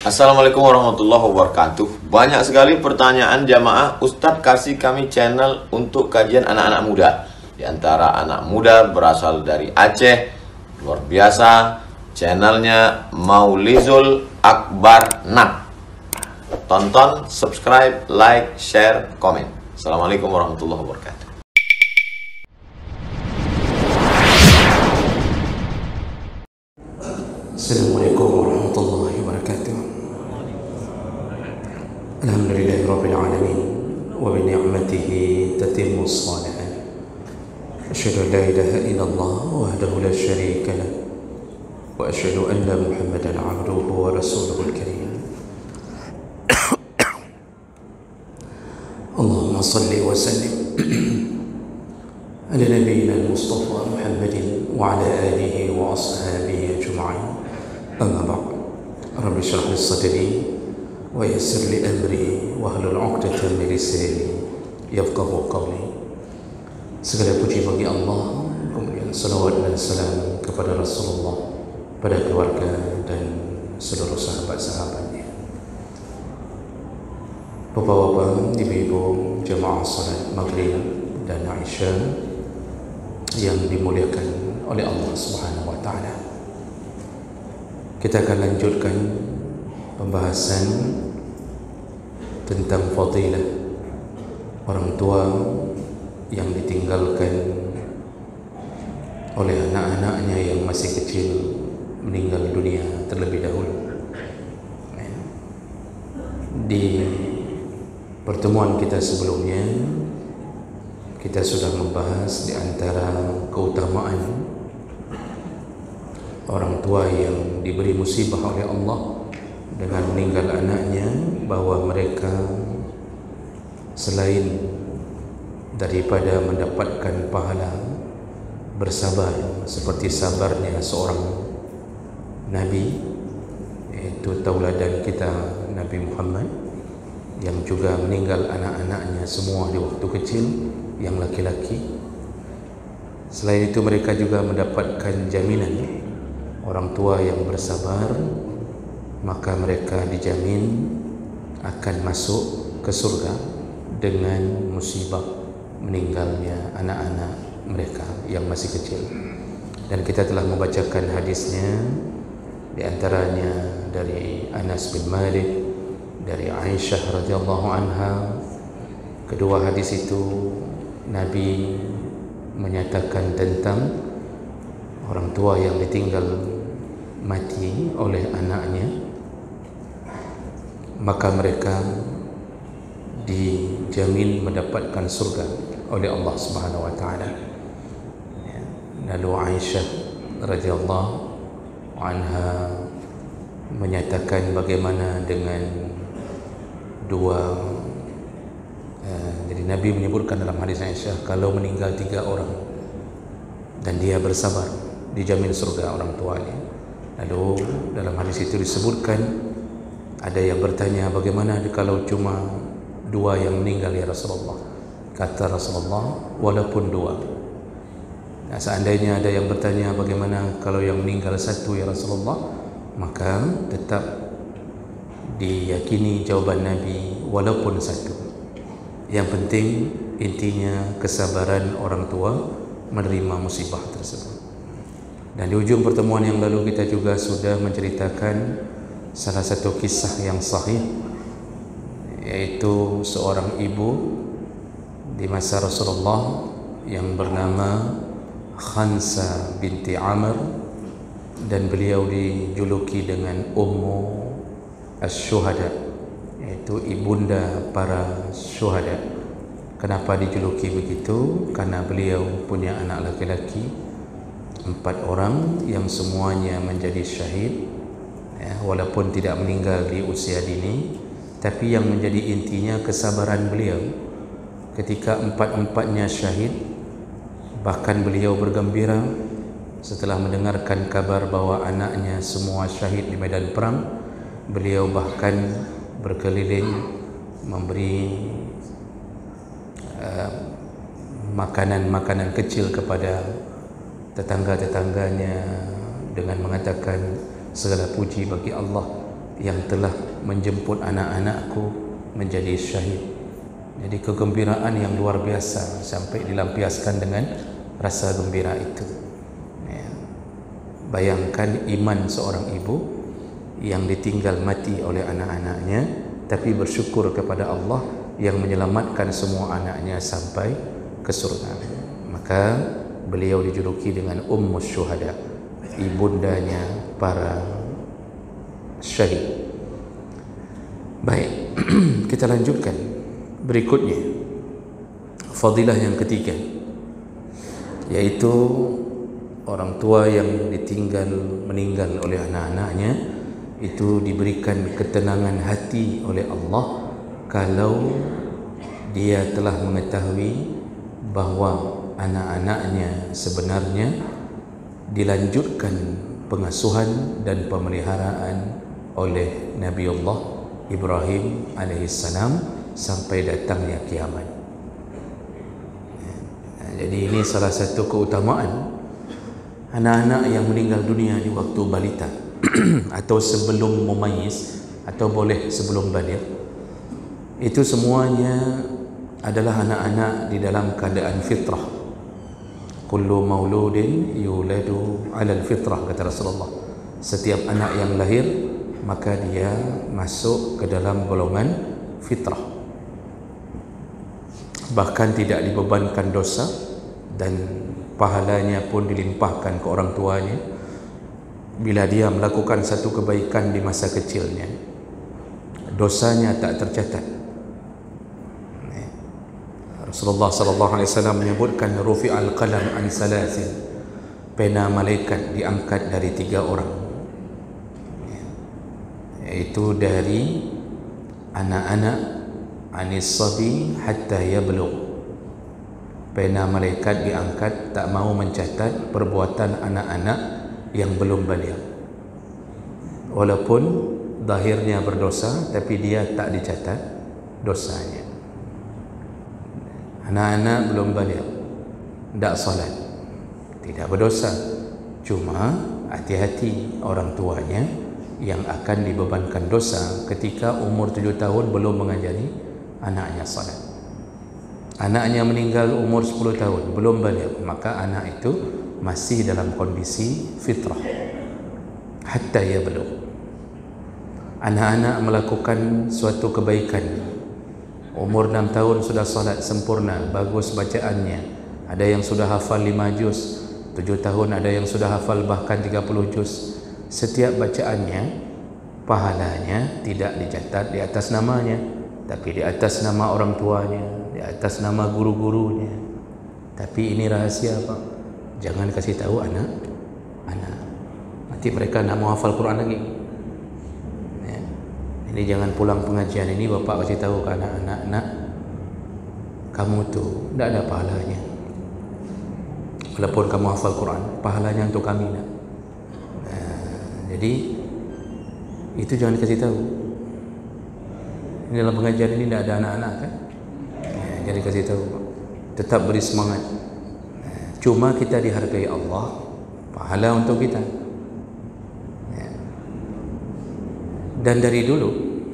Assalamualaikum warahmatullahi wabarakatuh. Banyak sekali pertanyaan jamaah, Ustadz kasih kami channel untuk kajian anak-anak muda. Di antara anak muda berasal dari Aceh, luar biasa. Channelnya Maulizul Akbar Nak. Tonton, subscribe, like, share, komen. Assalamualaikum warahmatullahi wabarakatuh. Assalamualaikum warahmatullahi wabarakatuh. Alhamdulillahi rabbil alamin wa bi ni'matihi tatimmu shalihat. Asyhadu an la ilaha illallah wahdahu la syarika lah wa asyhadu anna Muhammadan 'abduhu wa rasuluhul karim. Allahumma shalli wa sallim ala nabiyyina al-Mustafa Muhammadin wa ala alihi wa ashabihi ajma'in. Amma ba'd. Rabbi shrah li sadri wa yassir li amri wahlul 'uqdatam min lisani yafqahu qawli. Segala puji bagi Allah, kemudian salawat dan salam kepada Rasulullah, pada keluarga dan seluruh sahabat-sahabatnya. Bapak-bapak, ibu-ibu, jemaah salat maghrib dan Isya yang dimuliakan oleh Allah Subhanahu wa taala. Kita akan lanjutkan pembahasan tentang fadilah orang tua yang ditinggalkan oleh anak-anaknya yang masih kecil meninggal dunia terlebih dahulu. Di pertemuan kita sebelumnya kita sudah membahas di antara keutamaan orang tua yang diberi musibah oleh Allah dengan meninggal anaknya, bahwa mereka selain daripada mendapatkan pahala bersabar seperti sabarnya seorang Nabi, yaitu tauladan kita Nabi Muhammad, yang juga meninggal anak-anaknya semua di waktu kecil yang laki-laki. Selain itu mereka juga mendapatkan jaminan orang tua yang bersabar, maka mereka dijamin akan masuk ke surga dengan musibah meninggalnya anak-anak mereka yang masih kecil. Dan kita telah membacakan hadisnya, di antaranya dari Anas bin Malik, dari Aisyah radhiyallahu anha. Kedua hadis itu Nabi menyatakan tentang orang tua yang ditinggal mati oleh anaknya, maka mereka dijamin mendapatkan surga oleh Allah Subhanahu wa taala. Lalu Aisyah radhiyallahu anha menyatakan bagaimana dengan jadi Nabi menyebutkan dalam hadis Aisyah, kalau meninggal 3 orang dan dia bersabar, dijamin surga orang tuanya. Lalu dalam hadis itu disebutkan, ada yang bertanya, bagaimana kalau cuma 2 yang meninggal ya Rasulullah? Kata Rasulullah, walaupun 2. Nah, seandainya ada yang bertanya, bagaimana kalau yang meninggal 1 ya Rasulullah? Maka tetap diyakini jawaban Nabi, walaupun 1. Yang penting intinya kesabaran orang tua menerima musibah tersebut. Dan di ujung pertemuan yang lalu kita juga sudah menceritakan salah satu kisah yang sahih, yaitu seorang ibu di masa Rasulullah yang bernama Khansa binti Amr, dan beliau dijuluki dengan Ummu Asy-Syuhada, yaitu ibunda para syuhada. Kenapa dijuluki begitu? Karena beliau punya anak laki-laki 4 orang yang semuanya menjadi syahid, walaupun tidak meninggal di usia dini. Tapi yang menjadi intinya kesabaran beliau ketika 4-empatnya syahid. Bahkan beliau bergembira setelah mendengarkan kabar bahwa anaknya semua syahid di medan perang. Beliau bahkan berkeliling memberi makanan-makanan kecil kepada tetangga-tetangganya dengan mengatakan segala puji bagi Allah yang telah menjemput anak-anakku menjadi syahid. Jadi kegembiraan yang luar biasa sampai dilampiaskan dengan rasa gembira itu. Ya. Bayangkan iman seorang ibu yang ditinggal mati oleh anak-anaknya, tapi bersyukur kepada Allah yang menyelamatkan semua anaknya sampai ke surga. Maka beliau dijuluki dengan Ummus Syuhada, ibundanya para syahid. Baik, kita lanjutkan. Berikutnya, fadilah yang ketiga, yaitu orang tua yang meninggal oleh anak-anaknya itu diberikan ketenangan hati oleh Allah kalau dia telah mengetahui bahawa anak-anaknya sebenarnya dilanjutkan pengasuhan dan pemeliharaan oleh Nabiullah Ibrahim alaihissalam sampai datangnya kiamat. Jadi ini salah satu keutamaan anak-anak yang meninggal dunia di waktu balita atau sebelum mumayyiz, atau boleh sebelum baligh. Itu semuanya adalah anak-anak di dalam keadaan fitrah. Kullu mauludin yuladu 'alal fitrah, kata Rasulullah. Setiap anak yang lahir maka dia masuk ke dalam golongan fitrah, bahkan tidak dibebankan dosa dan pahalanya pun dilimpahkan ke orang tuanya bila dia melakukan satu kebaikan di masa kecilnya. Dosanya tak tercatat. Rasulullah sallallahu alaihi wasallam menyebutkan rufi'al qalam an salasin, pena malaikat diangkat dari 3 orang, yaitu dari anak-anak, anis sabi hatta yablugh. Pena malaikat diangkat tak mau mencatat perbuatan anak-anak yang belum baligh, walaupun zahirnya berdosa tapi dia tak dicatat dosanya. Anak-anak belum baligh, tak solat, tidak berdosa, cuma hati-hati orang tuanya yang akan dibebankan dosa ketika umur 7 tahun belum mengajari anaknya salat. Anaknya meninggal umur 10 tahun belum baligh, maka anak itu masih dalam kondisi fitrah hatta yablugh. Anak-anak melakukan suatu kebaikan, umur 6 tahun sudah salat sempurna, bagus bacaannya, ada yang sudah hafal 5 juz, 7 tahun ada yang sudah hafal bahkan 30 juz. Setiap bacaannya pahalanya tidak dicatat di atas namanya, tapi di atas nama orang tuanya, di atas nama guru-gurunya. Tapi ini rahasia, Pak. Jangan kasih tahu anak-anak. Nanti mereka nak mau hafal Quran lagi. Ya. Ini jangan pulang pengajian ini bapak kasih tahu ke anak-anak, nak, kamu tuh tidak ada pahalanya. Walaupun kamu hafal Quran, pahalanya untuk kami, nak. Jadi itu jangan kasih tahu. Ini dalam pengajian ini tidak ada anak-anak kan? Ya, jadi kasih tahu. Tetap beri semangat. Cuma kita dihargai Allah, pahala untuk kita. Ya. Dan dari dulu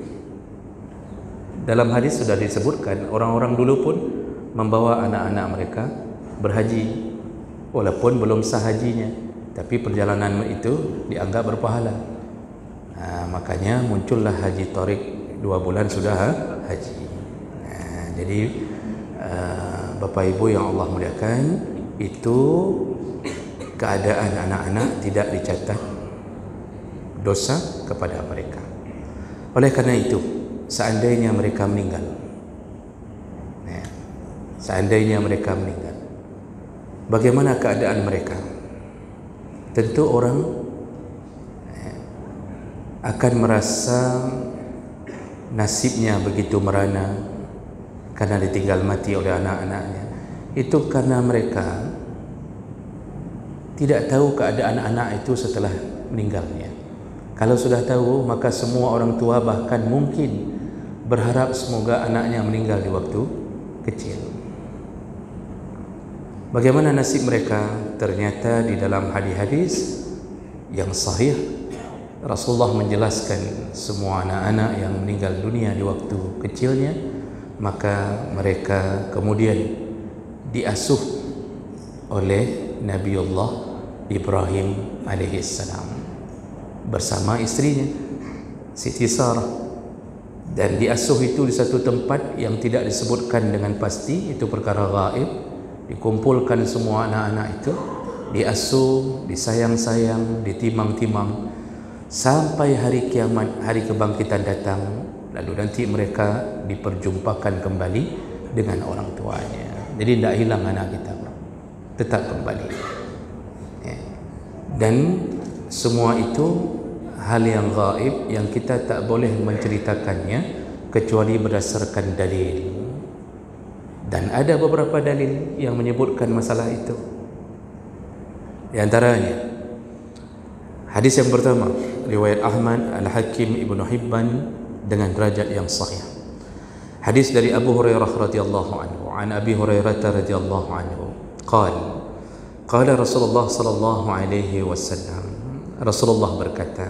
dalam hadis sudah disebutkan orang-orang dulu pun membawa anak-anak mereka berhaji walaupun belum sah hajinya, tapi perjalanan itu dianggap berpahala. Makanya muncullah haji tarik, 2 bulan sudah haji. Jadi Bapak Ibu yang Allah muliakan, itu keadaan anak-anak tidak dicatat dosa kepada mereka. Oleh karena itu, seandainya mereka meninggal, bagaimana keadaan mereka? Tentu orang akan merasa nasibnya begitu merana karena ditinggal mati oleh anak-anaknya. Itu karena mereka tidak tahu keadaan anak itu setelah meninggalnya. Kalau sudah tahu, maka semua orang tua bahkan mungkin berharap semoga anaknya meninggal di waktu kecil. Bagaimana nasib mereka? Ternyata di dalam hadis-hadis yang sahih Rasulullah menjelaskan semua anak-anak yang meninggal dunia di waktu kecilnya, maka mereka kemudian diasuh oleh Nabiullah Ibrahim alaihissalam bersama istrinya Siti Sarah, dan diasuh itu di satu tempat yang tidak disebutkan dengan pasti, itu perkara gaib. Dikumpulkan semua anak-anak itu, diasuh, disayang-sayang, ditimang-timang sampai hari kiamat, hari kebangkitan datang. Lalu nanti mereka diperjumpakan kembali dengan orang tuanya. Jadi tidak hilang anak kita, tetap kembali. Dan semua itu hal yang gaib yang kita tak boleh menceritakannya kecuali berdasarkan dalil. Dan ada beberapa dalil yang menyebutkan masalah itu. Di antaranya hadis yang pertama, riwayat Ahmad, Al-Hakim, Ibnu Hibban dengan derajat yang sahih. Hadis dari Abu Hurairah radhiyallahu anhu, an Abi Hurairah radhiyallahu anhu, qala Rasulullah sallallahu alaihi wasallam, Rasulullah berkata,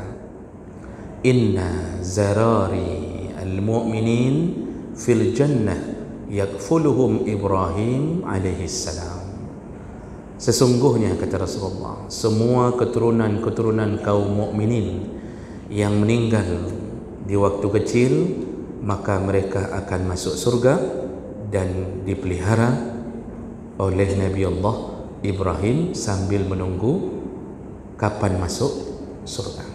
inna zarari al-mu'minin fil jannah yakfuluhum Ibrahim alaihi salam. Sesungguhnya, kata Rasulullah, semua keturunan-keturunan kaum mukminin yang meninggal di waktu kecil, maka mereka akan masuk surga dan dipelihara oleh Nabi Allah Ibrahim sambil menunggu kapan masuk surga.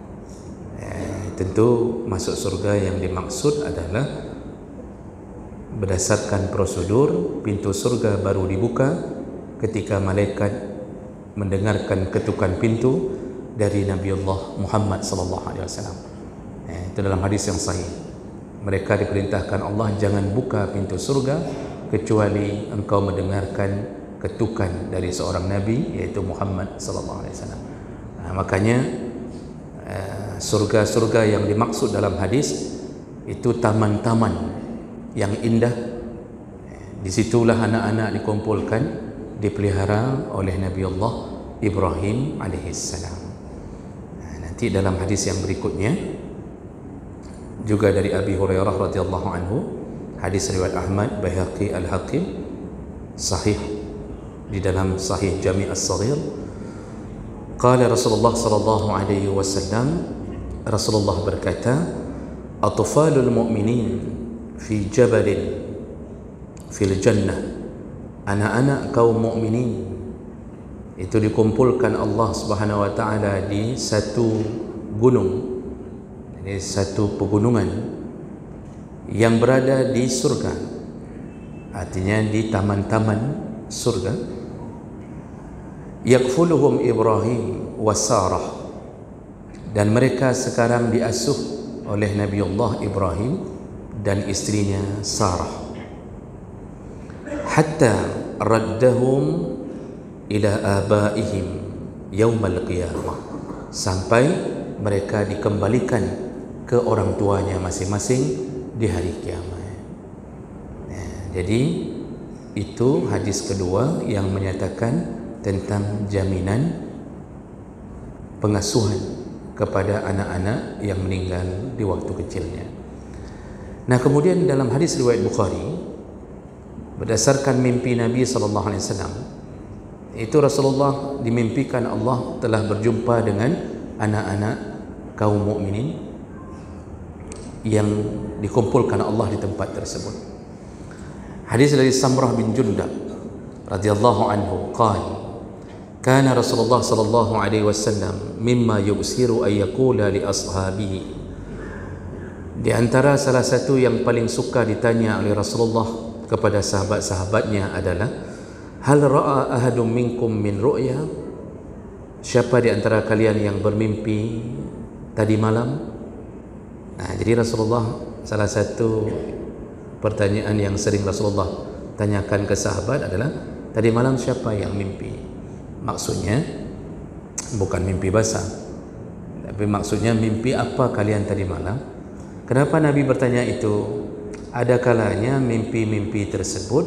Tentu masuk surga yang dimaksud adalah berdasarkan prosedur, pintu surga baru dibuka ketika malaikat mendengarkan ketukan pintu dari Nabi Allah Muhammad sallallahu alaihi wasallam. Itu dalam hadis yang sahih. Mereka diperintahkan Allah, jangan buka pintu surga kecuali engkau mendengarkan ketukan dari seorang nabi, yaitu Muhammad sallallahu alaihi wasallam. Makanya surga-surga yang dimaksud dalam hadis itu taman-taman yang indah. Disitulah anak-anak dikumpulkan, dipelihara oleh Nabi Allah Ibrahim alaihissalam. Nanti dalam hadis yang berikutnya juga dari Abi Hurairah radhiyallahu anhu, hadis riwayat Ahmad, Baihaqi, Al-Hakim, sahih di dalam Sahih Jami' As-Saghir. Qala Rasulullah sallallahu alaihi wasallam, Rasulullah berkata, atfalul mu'minin fi jabalin fil jannah, anak-anak kaum mukminin itu dikumpulkan Allah Subhanahu wa taala di satu gunung, di satu pegunungan yang berada di surga, artinya di taman-taman surga. Yakfuluhum Ibrahim wa Sarah, dan mereka sekarang diasuh oleh Nabi Allah Ibrahim dan istrinya Sarah. Hatta raddahum ila abaihim yaumal qiyamah, sampai mereka dikembalikan ke orang tuanya masing-masing di hari kiamat. Jadi itu hadis kedua yang menyatakan tentang jaminan pengasuhan kepada anak-anak yang meninggal di waktu kecilnya. Nah, kemudian dalam hadis riwayat Bukhari, berdasarkan mimpi Nabi sallallahu alaihi wasallam, itu Rasulullah dimimpikan Allah telah berjumpa dengan anak-anak kaum mukminin yang dikumpulkan Allah di tempat tersebut. Hadis dari Samrah bin Jundab radhiyallahu anhu, qala kana Rasulullah sallallahu alaihi wasallam mimma yusiru ay yaqula li ashabihi, di antara salah satu yang paling suka ditanya oleh Rasulullah kepada sahabat-sahabatnya adalah, hal ra'a ahadum minkum min ru'ya, siapa di antara kalian yang bermimpi tadi malam? Nah, jadi Rasulullah, salah satu pertanyaan yang sering Rasulullah tanyakan ke sahabat adalah, tadi malam siapa yang mimpi? Maksudnya bukan mimpi basah, tapi maksudnya mimpi apa kalian tadi malam. Kenapa Nabi bertanya itu? Ada kalanya mimpi-mimpi tersebut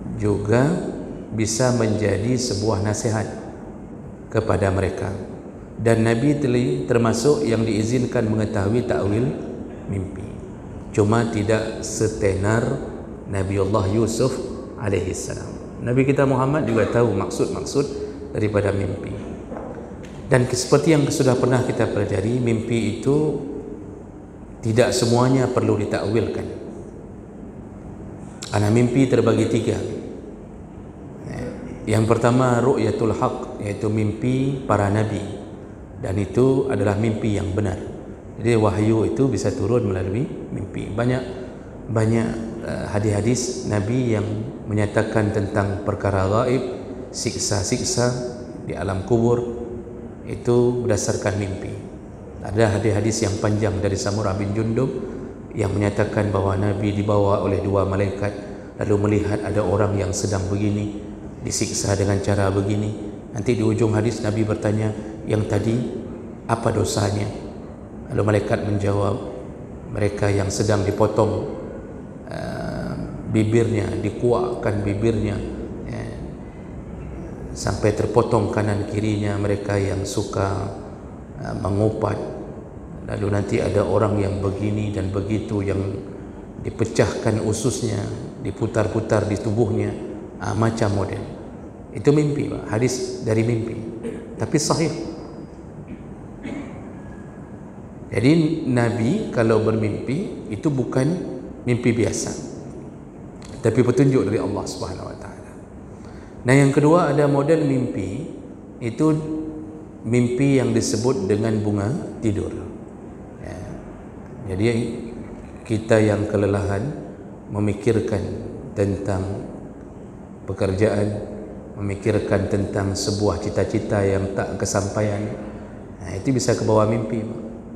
juga bisa menjadi sebuah nasihat kepada mereka, dan Nabi termasuk yang diizinkan mengetahui takwil mimpi. Cuma tidak setenar Nabiullah Yusuf alaihi salam. Nabi kita Muhammad juga tahu maksud-maksud daripada mimpi. Dan seperti yang sudah pernah kita pelajari, mimpi itu tidak semuanya perlu ditakwilkan. Karena mimpi terbagi tiga. Yang pertama ru'yatul haq, yaitu mimpi para nabi, dan itu adalah mimpi yang benar. Jadi wahyu itu bisa turun melalui mimpi. Banyak hadis-hadis Nabi yang menyatakan tentang perkara gaib, siksa-siksa di alam kubur, itu berdasarkan mimpi. Ada hadis-hadis yang panjang dari Samurah bin Jundub yang menyatakan bahawa Nabi dibawa oleh dua malaikat, lalu melihat ada orang yang sedang begini, disiksa dengan cara begini. Nanti di ujung hadis Nabi bertanya, yang tadi apa dosanya? Lalu malaikat menjawab, mereka yang sedang dipotong bibirnya, dikuakkan bibirnya sampai terpotong kanan kirinya, mereka yang suka mengupat. Lalu nanti ada orang yang begini dan begitu, yang dipecahkan ususnya, diputar-putar di tubuhnya, macam model. Itu mimpi, Pak. Hadis dari mimpi, tapi sahih. Jadi Nabi kalau bermimpi itu bukan mimpi biasa, tapi petunjuk dari Allah Subhanahu Wa Taala. Nah, yang kedua ada model mimpi, itu mimpi yang disebut dengan bunga tidur. Ya. Jadi kita yang kelelahan memikirkan tentang pekerjaan, memikirkan tentang sebuah cita-cita yang tak kesampaian, itu bisa ke bawah mimpi.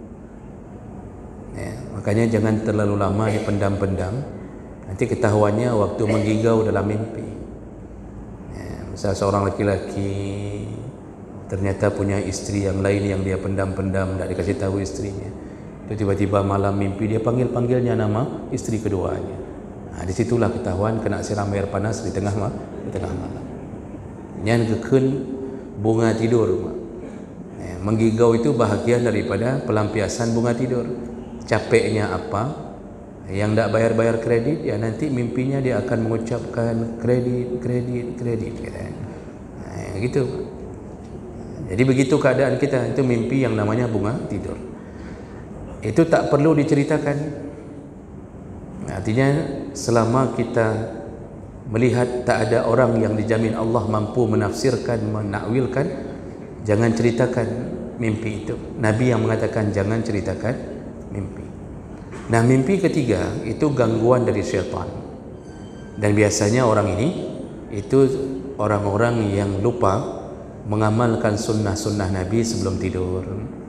Ya, makanya jangan terlalu lama dipendam-pendam, nanti ketahuannya waktu menggigau dalam mimpi. Ya, misal seorang laki-laki ternyata punya istri yang lain yang dia pendam-pendam, tak dikasih tahu istrinya. Itu tiba-tiba malam mimpi dia panggil-panggilnya nama istri keduanya. Disitulah ketahuan kena siram air panas di tengah malam. Yang kekun bunga tidur. Menggigau itu bahagian daripada pelampiasan bunga tidur. Capeknya apa, yang tak bayar kredit, ya nanti mimpinya dia akan mengucapkan kredit gitu. Jadi begitu keadaan kita, itu mimpi yang namanya bunga tidur. Itu tak perlu diceritakan. Artinya selama kita melihat tak ada orang yang dijamin Allah mampu menafsirkan, menakwilkan, jangan ceritakan mimpi itu. Nabi yang mengatakan jangan ceritakan mimpi. Nah, mimpi ketiga itu gangguan dari syaitan. Dan biasanya orang ini itu orang-orang yang lupa mengamalkan sunnah-sunnah Nabi sebelum tidur.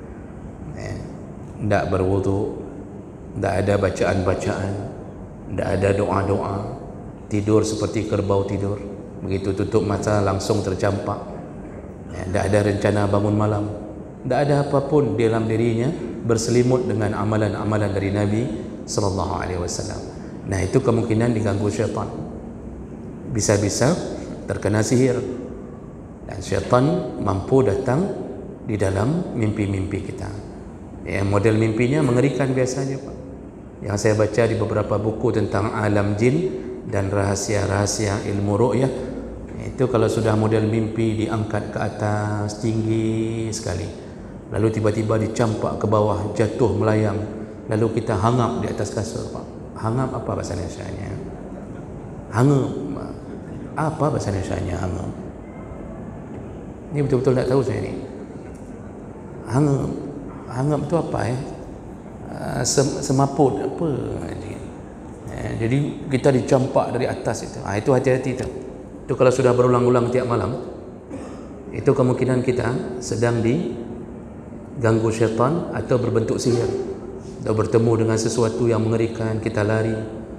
Tidak berwudu, tidak ada bacaan-bacaan, tidak ada doa-doa, tidur seperti kerbau tidur, begitu tutup mata langsung tercampak. Tidak ada rencana bangun malam, tidak ada apapun di dalam dirinya berselimut dengan amalan-amalan dari Nabi sallallahu alaihi wasallam. Nah, itu kemungkinan diganggu syaitan. Bisa-bisa terkena sihir. Dan syaitan mampu datang di dalam mimpi-mimpi kita. Ya, model mimpinya mengerikan biasanya, Pak. Yang saya baca di beberapa buku tentang alam jin dan rahasia-rahasia ilmu ru'yah, itu kalau sudah model mimpi diangkat ke atas tinggi sekali, lalu tiba-tiba dicampak ke bawah, jatuh melayang, lalu kita hangap di atas kasur, Pak. Hangap apa bahasa Indonesianya? Hangap. Apa bahasa Indonesianya hangap? Ini betul-betul tak tahu saya ni. Hangap tu apa ya? Semaput apa? Jadi kita dicampak dari atas itu. Itu hati-hati tu. Itu kalau sudah berulang-ulang tiap malam, itu kemungkinan kita sedang diganggu syaitan atau berbentuk sihir, atau bertemu dengan sesuatu yang mengerikan, kita lari.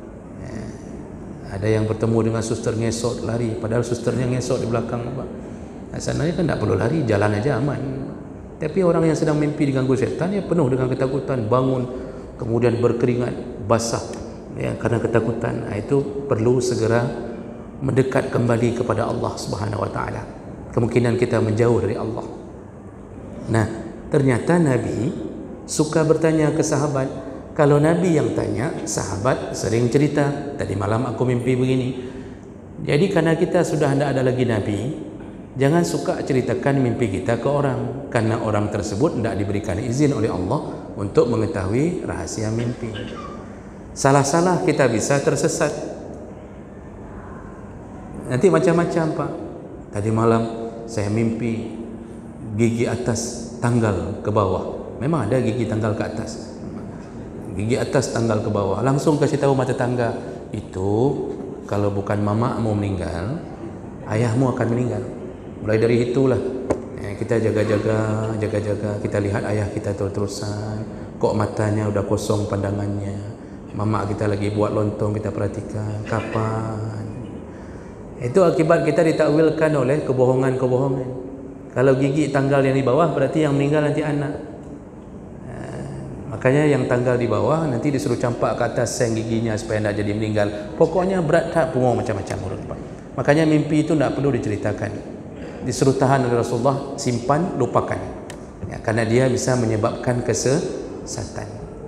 Ada yang bertemu dengan suster ngesot, lari, padahal susternya ngesot di belakang, Pak. Sebenarnya kan tak perlu lari, jalan aja aman. Tapi orang yang sedang mimpi diganggu syaitan, ya penuh dengan ketakutan, bangun kemudian berkeringat basah, ya, karena ketakutan. Itu perlu segera mendekat kembali kepada Allah Subhanahu Wa Taala. Kemungkinan kita menjauh dari Allah. Nah, Ternyata Nabi suka bertanya ke sahabat. Kalau Nabi yang tanya, sahabat sering cerita, tadi malam aku mimpi begini. Jadi karena kita sudah tidak ada lagi Nabi, jangan suka ceritakan mimpi kita ke orang, karena orang tersebut tidak diberikan izin oleh Allah untuk mengetahui rahasia mimpi. Salah-salah kita bisa tersesat. Nanti macam-macam, Pak. Tadi malam saya mimpi gigi atas tanggal ke bawah. Memang ada gigi tanggal ke atas, gigi atas tanggal ke bawah. Langsung kasih tahu mata tangga, itu kalau bukan mamamu meninggal, ayahmu akan meninggal. Mulai dari itulah kita jaga-jaga, kita lihat ayah kita terus-terusan, kok matanya udah kosong pandangannya. Mama kita lagi buat lontong, kita perhatikan kapan. Itu akibat kita ditakwilkan oleh kebohongan-kebohongan. Kalau gigi tanggal yang di bawah berarti yang meninggal nanti anak. Makanya yang tanggal di bawah nanti disuruh campak ke atas seng giginya supaya tidak jadi meninggal. Pokoknya berat tak punggung macam-macam urut, Pak. Makanya mimpi itu tidak perlu diceritakan. Disuruh tahan oleh Rasulullah, simpan, lupakan. Ya, karena dia bisa menyebabkan kesesatan.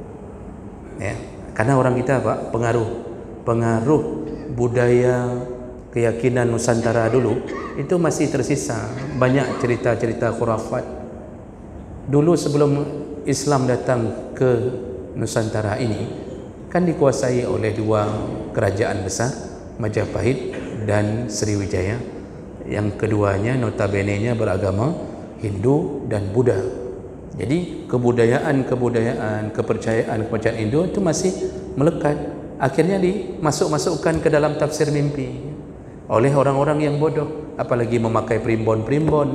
Ya, karena orang kita, Pak, pengaruh budaya keyakinan Nusantara dulu itu masih tersisa banyak cerita-cerita khurafat. Dulu sebelum Islam datang ke Nusantara ini kan dikuasai oleh dua kerajaan besar, Majapahit dan Sriwijaya. Yang keduanya notabene-nya beragama Hindu dan Buddha. Jadi kepercayaan kepercayaan Hindu itu masih melekat. Akhirnya dimasukkan ke dalam tafsir mimpi oleh orang-orang yang bodoh, apalagi memakai primbon-primbon.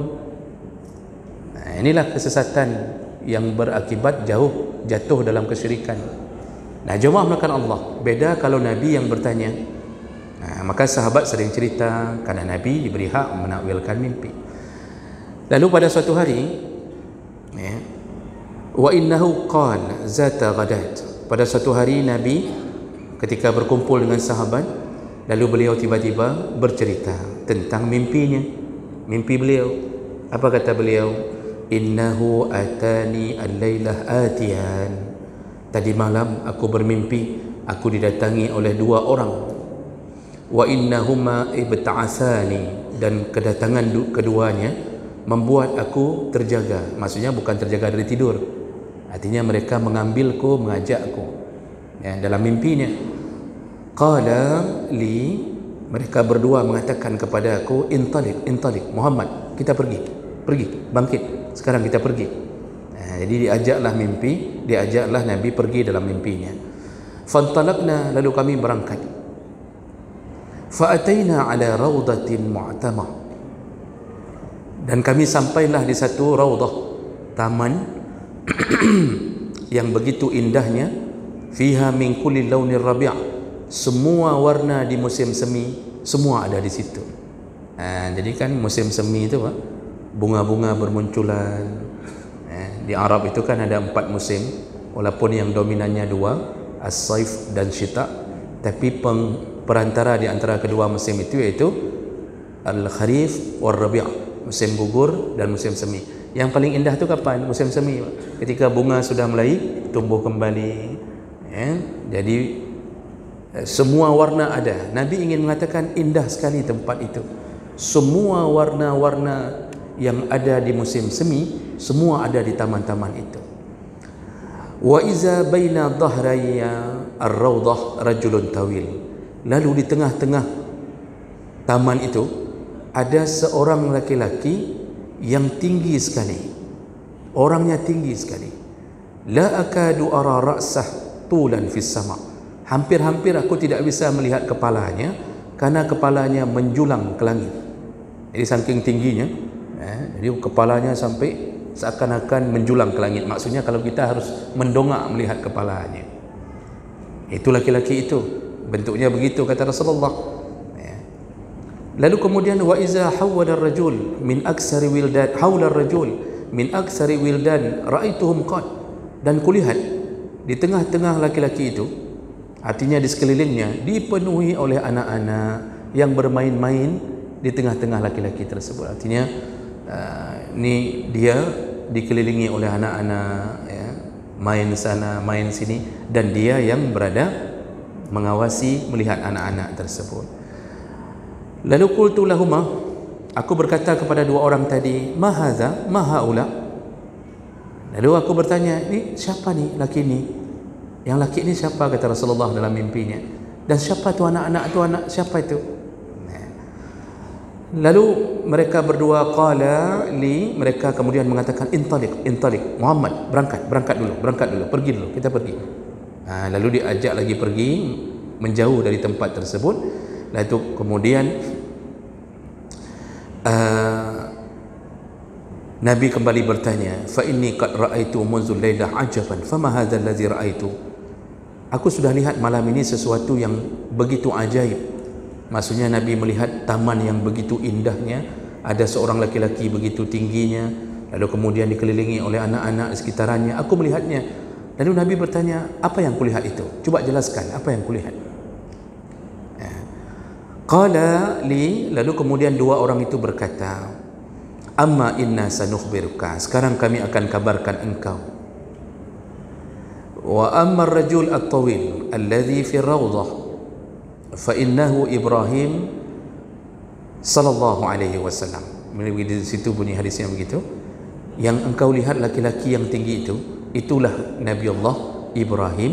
Nah, inilah kesesatan yang berakibat jatuh dalam kesyirikan. Nah, jemaah melakukan Allah. Beda kalau Nabi yang bertanya. Nah, maka sahabat sering cerita karena Nabi diberi hak menakwilkan mimpi. Lalu pada suatu hari, ya, wa innahu qala zata ghadat. Pada suatu hari Nabi ketika berkumpul dengan sahabat, lalu beliau tiba-tiba bercerita tentang mimpinya. Mimpi beliau. Apa kata beliau? Innahu atani al-lailah atiyan. Tadi malam aku bermimpi aku didatangi oleh dua orang. Wa innahuma ibta'asani, dan kedatangan keduanya membuat aku terjaga. Maksudnya bukan terjaga dari tidur. Artinya mereka mengambilku, mengajakku. Ya, dalam mimpinya. Qala li, mereka berdua mengatakan kepada aku, intalik Muhammad, kita pergi, bangkit. Sekarang kita pergi. Nah, jadi diajaklah Nabi pergi dalam mimpinya. Fantalaqna, lalu kami berangkat. Fa'ataina ala rawdatin mu'tamah, dan kami sampailah di satu rawdah, taman yang begitu indahnya. Fiha min kulli launir rabi', semua warna di musim semi semua ada di situ. Nah, jadi kan musim semi itu, Pak, bunga-bunga bermunculan. Di Arab itu kan ada 4 musim, walaupun yang dominannya 2, as-saif dan syita, tapi perantara di antara kedua musim itu yaitu al-kharif wal rabi', musim gugur dan musim semi. Yang paling indah itu kapan? Musim semi, Pak. Ketika bunga sudah mulai tumbuh kembali. Ya, jadi semua warna ada. Nabi ingin mengatakan indah sekali tempat itu. Semua warna-warna yang ada di musim semi semua ada di taman-taman itu. Wa iza baina dhahraya ar-rawdah rajulun tawil. Lalu di tengah-tengah taman itu ada seorang laki-laki yang tinggi sekali. Orangnya tinggi sekali. La akadu ara ra'sah tulan fis sama'. Hampir-hampir aku tidak bisa melihat kepalanya karena kepalanya menjulang ke langit. Jadi saking tingginya, jadi kepalanya sampai seakan-akan menjulang ke langit. Maksudnya kalau kita harus mendongak melihat kepalanya. Itu laki-laki itu, bentuknya begitu kata Rasulullah. Lalu kemudian wa iza hawala ar-rajul min aksari wildan hawla ar-rajul min aksari wildan ra'aituhum qad, dan kulihat di tengah-tengah laki-laki itu, artinya di sekelilingnya dipenuhi oleh anak-anak yang bermain-main di tengah-tengah laki-laki tersebut. Artinya ini dia dikelilingi oleh anak-anak, ya, main sana main sini, dan dia yang berada mengawasi, melihat anak-anak tersebut. Lalu qultu lahuma, aku berkata kepada dua orang tadi, ma hadza ma haula. Lalu aku bertanya, ni siapa ni laki ni? Yang laki ni siapa, kata Rasulullah dalam mimpinya. Dan siapa tu anak-anak tu, anak siapa itu? Lalu mereka berdua, qala li, mereka kemudian mengatakan, intalik Muhammad, berangkat dulu, pergi dulu, kita pergi. Lalu diajak lagi pergi, menjauh dari tempat tersebut. Lalu kemudian Nabi kembali bertanya, fa inni qad ra'aitu munzul lailah ajaban fama hadzal ladzi ra'aitu. Aku sudah lihat malam ini sesuatu yang begitu ajaib. Maksudnya Nabi melihat taman yang begitu indahnya, ada seorang laki-laki begitu tingginya, lalu kemudian dikelilingi oleh anak-anak di sekitarannya. Aku melihatnya. Lalu Nabi bertanya, apa yang kulihat itu? Coba jelaskan, apa yang kulihat? Qala li, lalu kemudian dua orang itu berkata, amma inna sanukhbiruka, sekarang kami akan kabarkan engkau. Wa amma ar-rajul at-tawil alladhi fi rawdah fa innahu Ibrahim sallallahu alaihi wasallam. Di situ bunyi hadisnya begitu. Yang engkau lihat laki-laki yang tinggi itu, itulah Nabi Allah Ibrahim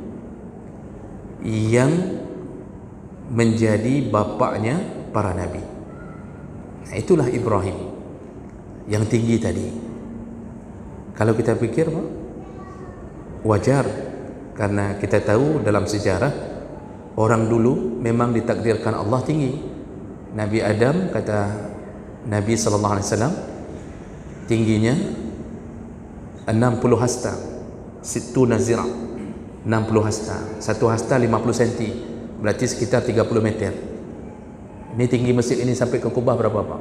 yang menjadi bapaknya para nabi. Itulah Ibrahim yang tinggi tadi. Kalau kita fikir, wajar, karena kita tahu dalam sejarah orang dulu memang ditakdirkan Allah tinggi. Nabi Adam, kata Nabi SAW, tingginya 60 hasta, situ nazira, 60 hasta, satu hasta 50 cm, berarti sekitar 30 meter. Ini tinggi masjid ini sampai ke Kubah berapa Pak?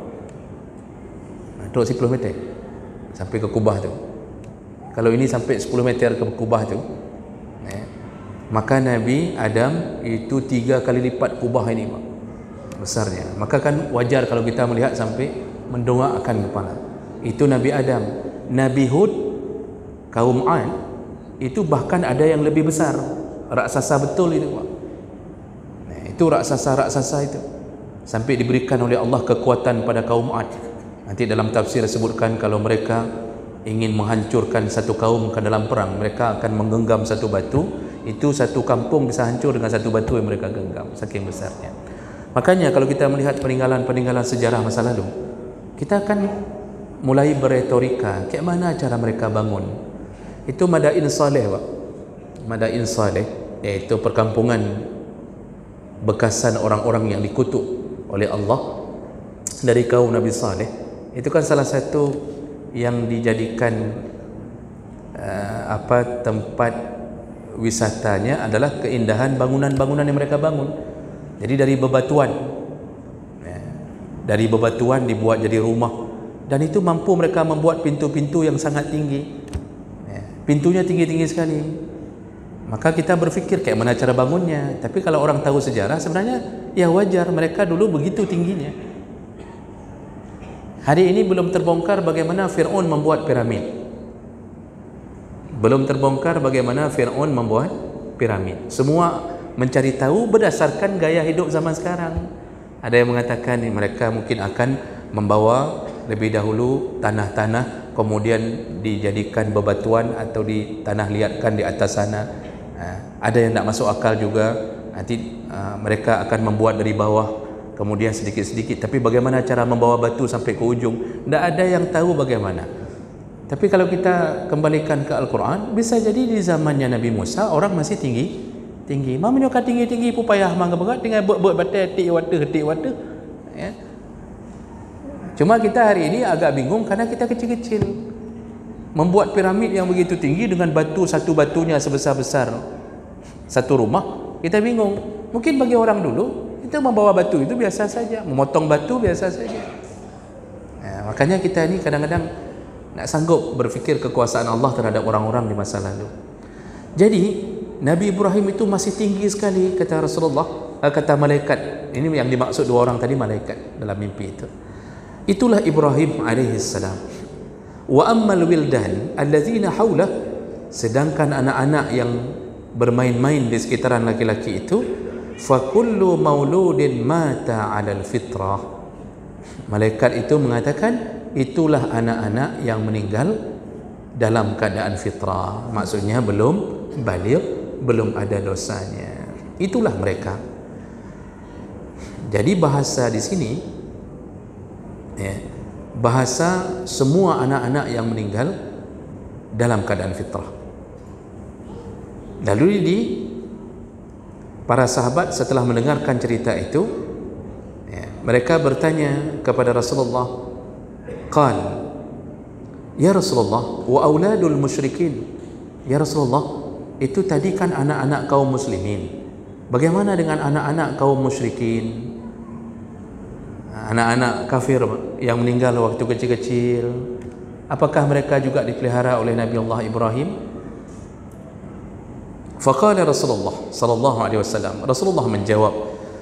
10 meter sampai ke Kubah tu. Kalau ini sampai 10 meter ke Kubah tu, maka Nabi Adam itu 3 kali lipat Kubah ini Pak, besarnya. Maka kan wajar kalau kita melihat sampai mendongakkan kepala. Itu Nabi Adam. Nabi Hud, kaum Ad, itu bahkan ada yang lebih besar, raksasa betul itu Pak. Itu raksasa itu sampai diberikan oleh Allah kekuatan pada kaum Ad. Nanti dalam tafsir disebutkan kalau mereka ingin menghancurkan satu kaum ke dalam perang, mereka akan menggenggam satu batu, itu satu kampung bisa hancur dengan satu batu yang mereka genggam, saking besarnya. Makanya kalau kita melihat peninggalan-peninggalan sejarah masa lalu, kita akan mulai beretorika, kayak mana cara mereka bangun. Itu Madain Saleh Pak. Madain Saleh, iaitu perkampungan bekasan orang-orang yang dikutuk oleh Allah dari kaum Nabi Saleh. Itu kan salah satu yang dijadikan tempat wisatanya adalah keindahan bangunan-bangunan yang mereka bangun. Jadi dari bebatuan dibuat jadi rumah, dan itu mampu mereka membuat pintu-pintu yang sangat tinggi. Pintunya tinggi-tinggi sekali. Maka kita berfikir kayak mana cara bangunnya. Tapi kalau orang tahu sejarah, sebenarnya ya wajar, mereka dulu begitu tingginya. Hari ini belum terbongkar bagaimana Fir'aun membuat piramid. Belum terbongkar bagaimana Fir'aun membuat piramid. Semua mencari tahu berdasarkan gaya hidup zaman sekarang. Ada yang mengatakan mereka mungkin akan membawa lebih dahulu tanah-tanah, kemudian dijadikan bebatuan atau di tanah liatkan di atas sana. Ada yang tak masuk akal juga, nanti mereka akan membuat dari bawah, kemudian sedikit-sedikit. Tapi bagaimana cara membawa batu sampai ke ujung? Tak ada yang tahu bagaimana. Tapi kalau kita kembalikan ke Al-Quran, bisa jadi di zamannya Nabi Musa orang masih tinggi. Mamanya kan tinggi-tinggi pun payah mangga berat dengan buat batai hetik water. Ya. Cuma kita hari ini agak bingung karena kita kecil-kecil. Membuat piramid yang begitu tinggi dengan batu, satu batunya sebesar-besar satu rumah, kita bingung. Mungkin bagi orang dulu kita membawa batu itu biasa saja, memotong batu biasa saja. Makanya kita ini kadang-kadang nak sanggup berfikir kekuasaan Allah terhadap orang-orang di masa lalu. Jadi Nabi Ibrahim itu masih tinggi sekali, kata Rasulullah, kata malaikat. Ini yang dimaksud dua orang tadi, malaikat dalam mimpi itu. Itulah Ibrahim alaihissalam. Wa ammal wildan allazina haulah, sedangkan anak-anak yang bermain-main di sekitaran laki-laki itu, fa kullu mauludin mata 'alal fitrah. Malaikat itu mengatakan itulah anak-anak yang meninggal dalam keadaan fitrah, maksudnya belum baligh, belum ada dosanya. Itulah mereka. Jadi bahasa di sini ya, bahasa semua anak-anak yang meninggal dalam keadaan fitrah. Lalu para sahabat setelah mendengarkan cerita itu ya, mereka bertanya kepada Rasulullah, qal ya Rasulullah wa auladul musyrikin, ya Rasulullah itu tadi kan anak-anak kaum muslimin, bagaimana dengan anak-anak kaum musyrikin, anak-anak kafir yang meninggal waktu kecil-kecil, apakah mereka juga dipelihara oleh Nabi Allah Ibrahim? Faqala Rasulullah sallallahu alaihi wasallam, Rasulullah menjawab,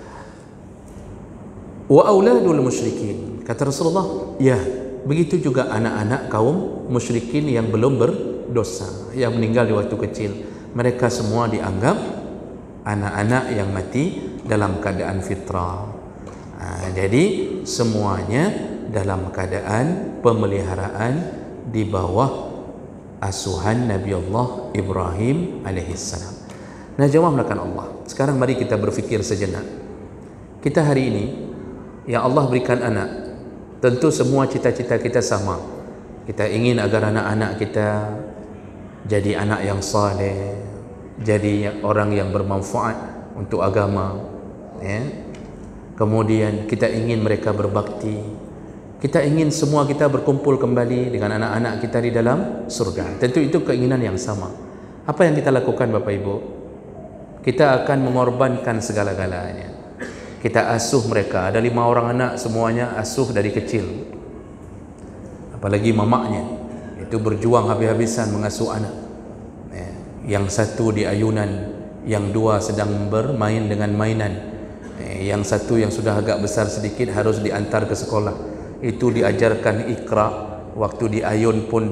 wa auladul musyrikin, kata Rasulullah, ya begitu juga anak-anak kaum musyrikin yang belum berdosa, yang meninggal di waktu kecil, mereka semua dianggap anak-anak yang mati dalam keadaan fitrah. Jadi semuanya dalam keadaan pemeliharaan di bawah asuhan Nabi Allah Ibrahim alaihissalam. Nah, jemaah melakukan Allah, sekarang mari kita berfikir sejenak. Kita hari ini yang Allah berikan anak, tentu semua cita-cita kita sama. Kita ingin agar anak-anak kita jadi anak yang saleh, jadi orang yang bermanfaat untuk agama ya. Kemudian kita ingin mereka berbakti. Kita ingin semua kita berkumpul kembali dengan anak-anak kita di dalam surga. Tentu itu keinginan yang sama. Apa yang kita lakukan Bapak Ibu? Kita akan mengorbankan segala-galanya. Kita asuh mereka. Ada 5 orang anak, semuanya asuh dari kecil. Apalagi mamaknya, itu berjuang habis-habisan mengasuh anak. Yang satu di ayunan, yang 2 sedang bermain dengan mainan, yang satu yang sudah agak besar sedikit harus diantar ke sekolah, itu diajarkan Iqra, waktu diayun pun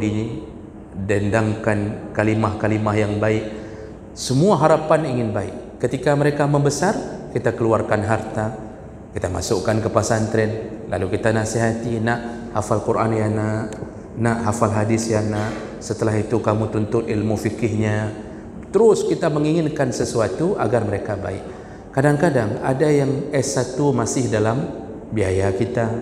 didendangkan kalimah-kalimah yang baik. Semua harapan ingin baik. Ketika mereka membesar, kita keluarkan harta, kita masukkan ke pesantren, lalu kita nasihati, nak hafal Quran ya nak hafal hadis ya nak, setelah itu kamu tuntut ilmu fikihnya. Terus kita menginginkan sesuatu agar mereka baik. Kadang-kadang ada yang S1 masih dalam biaya kita.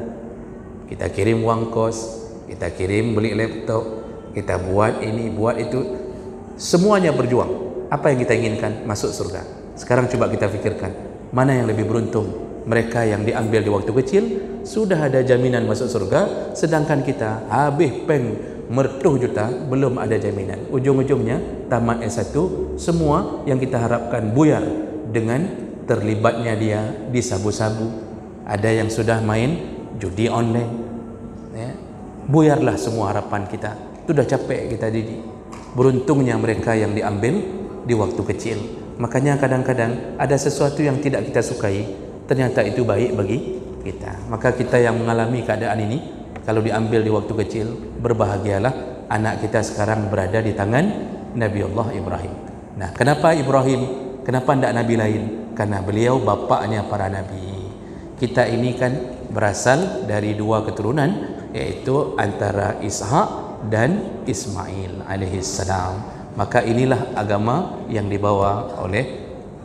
Kita kirim wang kos, kita kirim beli laptop, kita buat ini, buat itu. Semuanya berjuang. Apa yang kita inginkan? Masuk surga. Sekarang coba kita fikirkan, mana yang lebih beruntung? Mereka yang diambil di waktu kecil sudah ada jaminan masuk surga, sedangkan kita habis peng mertuh juta belum ada jaminan. Ujung-ujungnya tamat S1, semua yang kita harapkan buyar dengan terlibatnya dia di sabu-sabu. Ada yang sudah main judi online ya. Buyarlah semua harapan kita. Sudah capek kita didik. Beruntungnya mereka yang diambil di waktu kecil. Makanya kadang-kadang ada sesuatu yang tidak kita sukai, ternyata itu baik bagi kita. Maka kita yang mengalami keadaan ini, kalau diambil di waktu kecil, berbahagialah anak kita sekarang berada di tangan Nabi Allah Ibrahim. Nah, kenapa Ibrahim? Kenapa tidak Nabi lain? Karena beliau bapaknya para Nabi. Kita ini kan berasal dari 2 keturunan, yaitu antara Ishak dan Ismail alaihissalam. Maka inilah agama yang dibawa oleh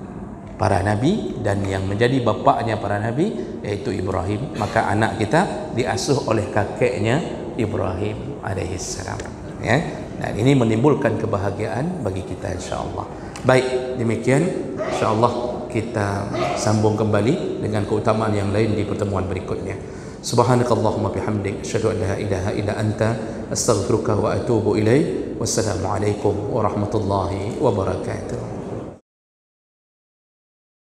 para Nabi, dan yang menjadi bapaknya para Nabi yaitu Ibrahim. Maka anak kita diasuh oleh kakeknya Ibrahim alaihissalam ya. Dan ini menimbulkan kebahagiaan bagi kita insyaAllah. Baik, demikian insyaAllah kita sambung kembali dengan keutamaan yang lain di pertemuan berikutnya. Subhanakallahumma bihamdik, asyhadu an la ilaha illa anta, astaghfiruka wa atubu ilaik. Wassalamualaikum warahmatullahi wabarakatuh.